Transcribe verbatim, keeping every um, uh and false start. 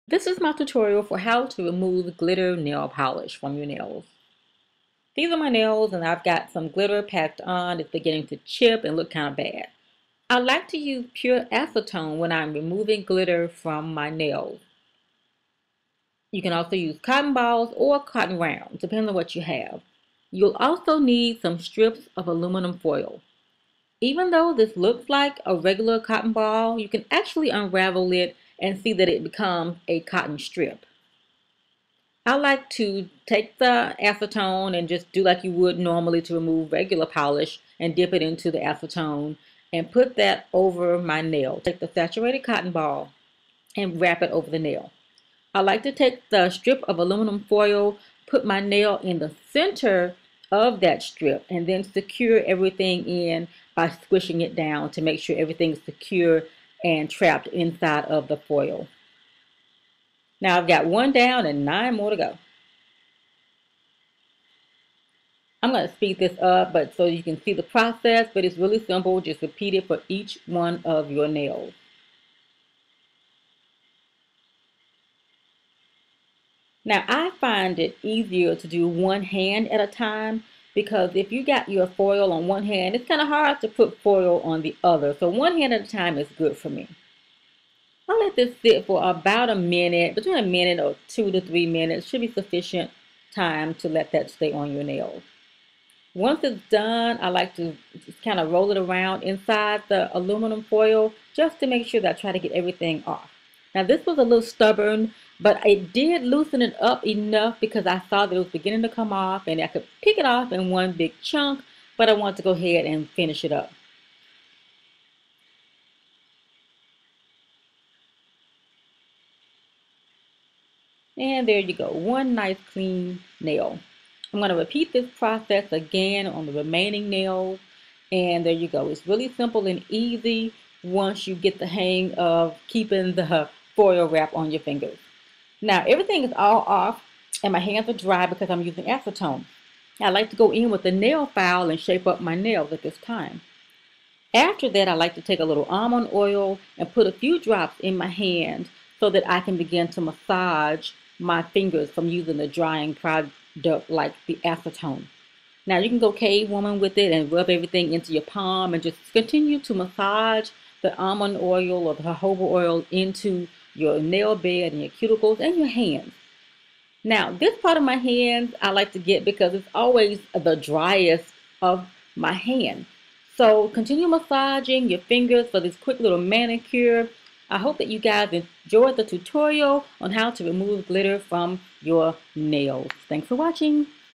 This is my tutorial for how to remove glitter nail polish from your nails. These are my nails and I've got some glitter packed on. It's beginning to chip and look kind of bad. I like to use pure acetone when I'm removing glitter from my nails. You can also use cotton balls or cotton rounds, depending on what you have. You'll also need some strips of aluminum foil. Even though this looks like a regular cotton ball, you can actually unravel it and see that it becomes a cotton strip. I like to take the acetone and just do like you would normally to remove regular polish and dip it into the acetone and put that over my nail. Take the saturated cotton ball and wrap it over the nail. I like to take the strip of aluminum foil, put my nail in the center of that strip and then secure everything in by squishing it down to make sure everything's secure and trapped inside of the foil. Now I've got one down and nine more to go. I'm going to speed this up but so you can see the process, but it's really simple. Just repeat it for each one of your nails. Now I find it easier to do one hand at a time because if you got your foil on one hand, it's kind of hard to put foil on the other. So one hand at a time is good for me. I'll let this sit for about a minute, between a minute or two to three minutes. Should be sufficient time to let that stay on your nails. Once it's done, I like to just kind of roll it around inside the aluminum foil just to make sure that I try to get everything off. Now this was a little stubborn, but I did loosen it up enough because I saw that it was beginning to come off and I could pick it off in one big chunk, but I want to go ahead and finish it up. And there you go, one nice clean nail. I'm going to repeat this process again on the remaining nails. And there you go. It's really simple and easy once you get the hang of keeping the foil wrap on your fingers. Now everything is all off and my hands are dry because I'm using acetone. I like to go in with the nail file and shape up my nails at this time. After that, I like to take a little almond oil and put a few drops in my hand so that I can begin to massage my fingers from using the drying product like the acetone. Now you can go cave woman with it and rub everything into your palm and just continue to massage the almond oil or the jojoba oil into your nail bed and your cuticles and your hands. Now this part of my hands I like to get because it's always the driest of my hand. So continue massaging your fingers for this quick little manicure. I hope that you guys enjoyed the tutorial on how to remove glitter from your nails. Thanks for watching.